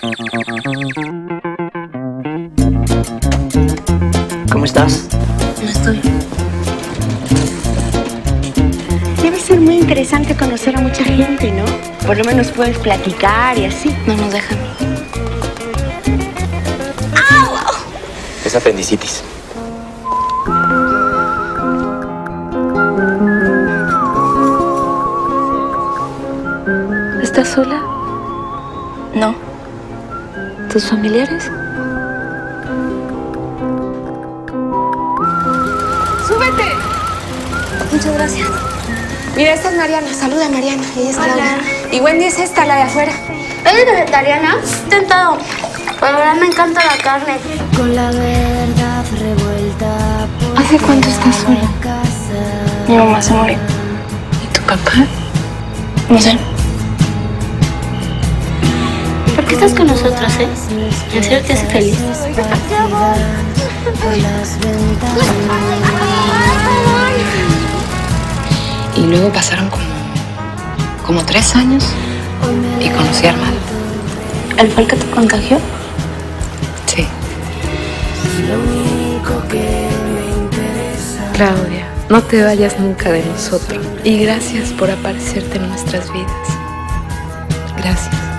¿Cómo estás? No estoy. Debe ser muy interesante conocer a mucha gente, ¿no? Por lo menos puedes platicar y así. No nos dejan. ¡Au! Es apendicitis. ¿Estás sola? No. ¿Tus familiares? ¡Súbete! Muchas gracias. Mira, esta es Mariana. Saluda a Mariana. Ella es Claudia. Y Wendy es esta, la de afuera. ¿Eres vegetariana? Intentado. Pero la verdad me encanta la carne. Con la verdad revuelta. ¿Hace cuánto estás sola? Mi mamá se murió. ¿Y tu papá? No sé. ¿Por qué estás con nosotros, ¿En serio te hace feliz? Y luego pasaron como 3 años y conocí a Armando. ¿Él fue el que te contagió? Sí. Claudia, no te vayas nunca de nosotros. Y gracias por aparecerte en nuestras vidas. Gracias.